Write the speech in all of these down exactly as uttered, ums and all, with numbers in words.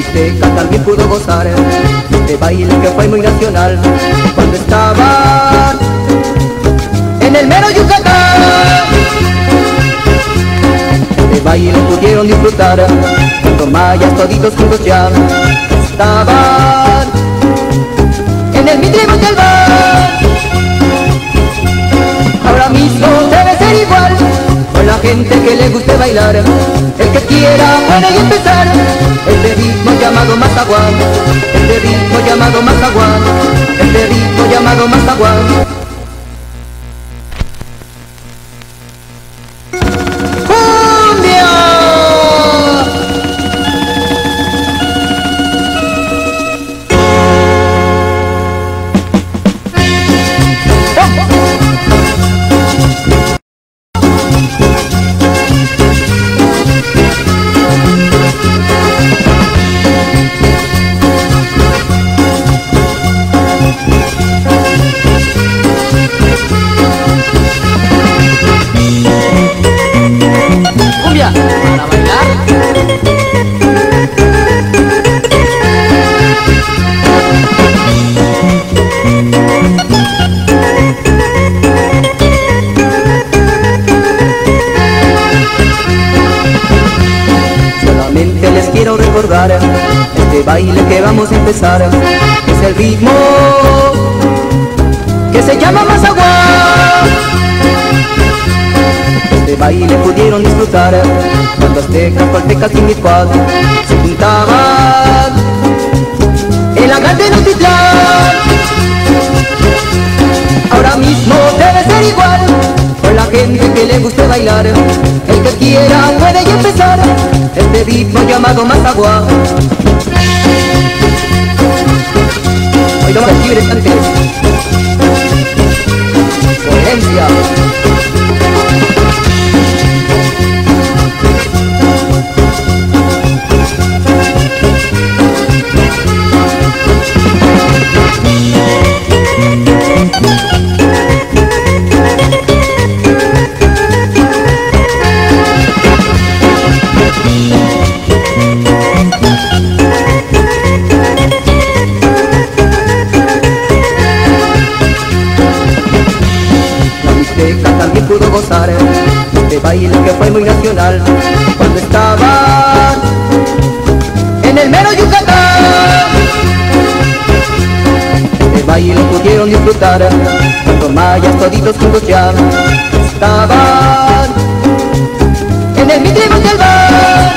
Mixteca también pudo gozar de baile que fue muy nacional cuando estaban en el mero Yucatán. De baile pudieron disfrutar cuando mayas toditos juntos ya estaban en el Mitre Montalbán. Ahora mismo debe ser igual con la gente que le guste bailar. El que quiera puede empezar este ritmo llamado Mazaguán, este ritmo llamado Mazaguán, este ritmo llamado Mazaguán. Para bailar. Solamente les quiero recordar este baile que vamos a empezar. Es el ritmo que se llama Mazaguán. Este baile pudieron disfrutar cuando aztecas, toltecas y micuas se juntaban en la grande Notitlán. Ahora mismo debe ser igual con la gente que le guste bailar. El que quiera puede ya empezar este ritmo llamado Mazaguán. Hoy no más libres antes. Coherencia. También pudo gozar de baile que fue muy nacional cuando estaban en el mero Yucatán. De baile pudieron disfrutar cuando mayas toditos juntos ya estaban en el Mitre Montalbán.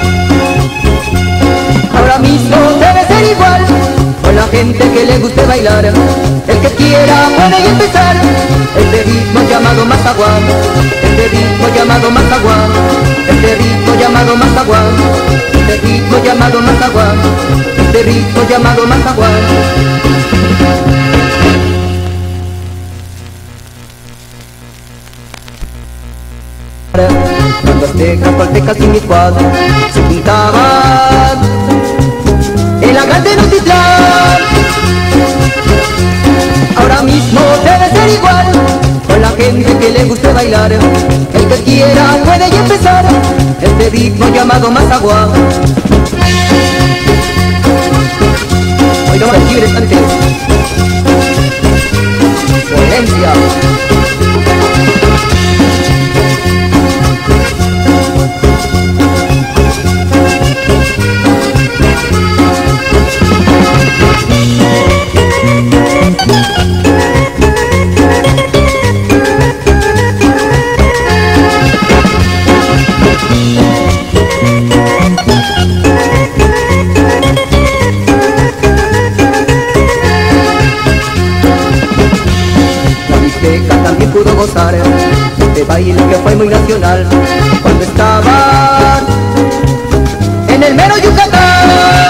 Ahora mismo debe ser igual con la gente que le guste bailar. El que quiera puede empezar este ritmo llamado Mazaguán, este ritmo llamado Mazaguán, este ritmo llamado Mazaguán, este ritmo llamado Mazaguán, este ritmo llamado Mazaguán. Cuando aztecas, toltecas y micuas se juntaban en la grande Notitlán. Ahora mismo debe ser igual con la gente que le guste bailar. El que quiera puede ya empezar este ritmo llamado Mazaguán. Hoy no más libres antes. Coherencia. También pudo gozar de baile que fue muy nacional cuando estaban en el mero Yucatán.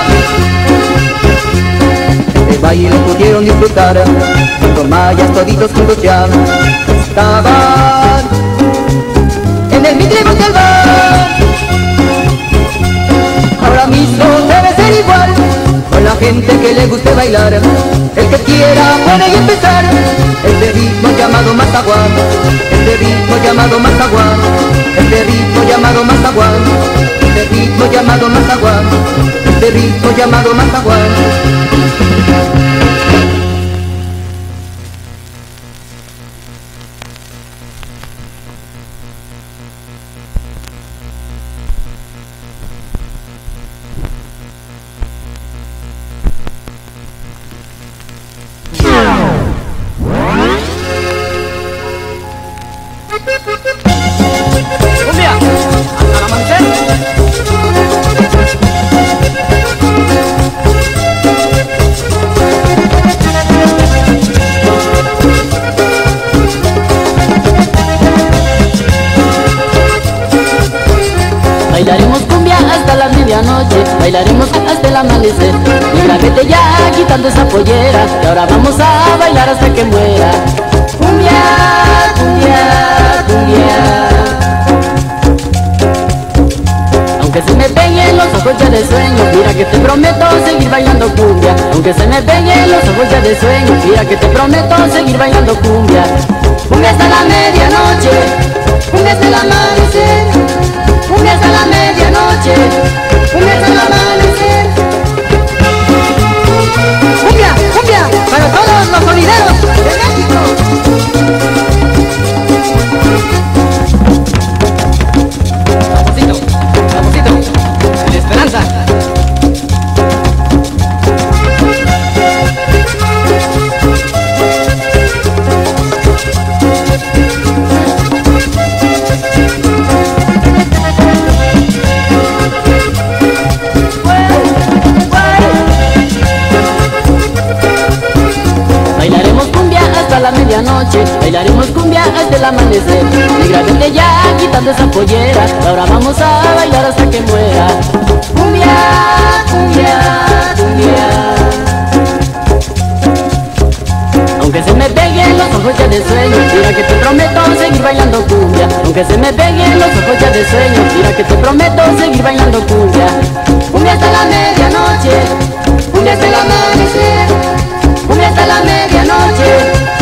De baile pudieron disfrutar cuando mayas toditos juntos ya estaban en el Mitre Montalbán. Ahora mismo debe ser igual con la gente que le guste bailar. El que quiera puede empezar este ritmo llamado Mazaguán, este ritmo llamado Mazaguán, este ritmo llamado Mazaguán, este ritmo llamado Mazaguán, este este ritmo llamado mazaguán. Cumbia, hasta el amanecer. Bailaremos cumbia hasta la medianoche, bailaremos hasta el amanecer. Mira, vete ya quitando esa pollera, que ahora vamos a bailar hasta que muera. Cumbia, cumbia, cumbia. Aunque se me peguen los ojos ya de sueño, mira que te prometo seguir bailando cumbia. Aunque se me peguen los ojos ya de sueño, mira que te prometo seguir bailando cumbia. Cumbia hasta la medianoche, cumbia hasta el amanecer. Cumbia hasta la medianoche, cumbia hasta el amanecer. Cumbia, cumbia, para todos los sonideros de México. Saborcito, saborcito, la esperanza. Bailaremos cumbia hasta la medianoche, bailaremos cumbia hasta el amanecer. Negra, vete ya quitando esa pollera, ahora vamos a bailar hasta que muera. Cumbia, cumbia, cumbia. Aunque se me peguen los ojos ya de sueño, mira que te prometo seguir bailando cumbia. Aunque se me peguen los ojos ya de sueño, mira que te prometo seguir bailando cumbia. Cumbia hasta la medianoche, cumbia hasta el amanecer. Cumbia hasta la medianoche,